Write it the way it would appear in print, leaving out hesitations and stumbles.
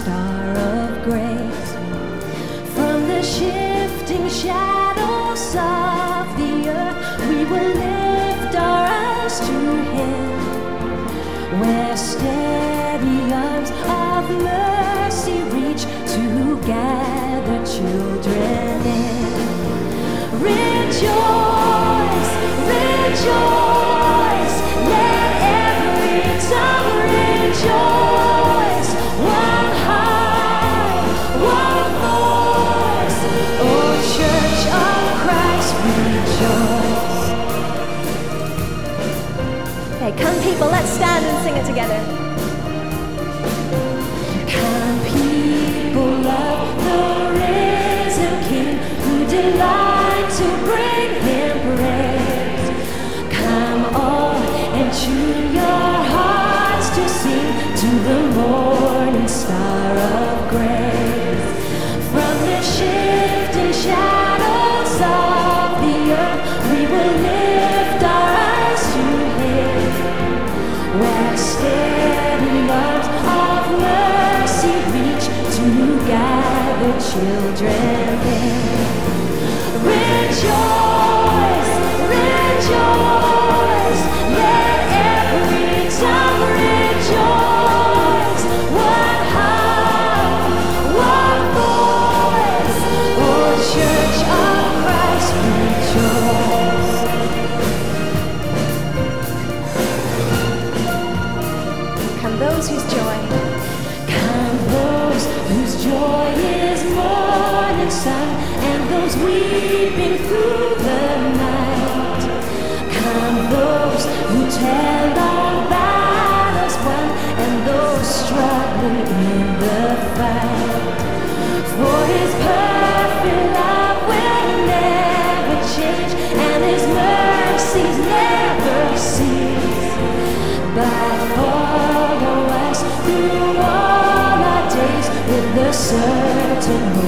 star of grace. From the shifting shadows of the earth, we will lift our eyes to Him, where steady arms of mercy reach to gather children in. Rejoice, rejoice, let every tongue rejoice. One heart, one voice, oh Church of Christ, rejoice. Okay, come people, let's stand and sing it together. Come people, love the risen King, who delight to bring Him praise. Come all and tune your hearts to sing to the morning star of grace. From the shifting shadows of the earth, we will lift our eyes to Him, where steady arms of mercy reach to gather children in. Rejoice, rejoice, let every tongue rejoice. One heart, one voice, oh Church of Christ, rejoice. Come those whose joy, come those whose joy is morning sun, and those weeping through the night. Come those who tell our battles won, and those struggling in the fight. For His perfect love will never change, and His mercies never cease, but follow us through all our days with the certain hope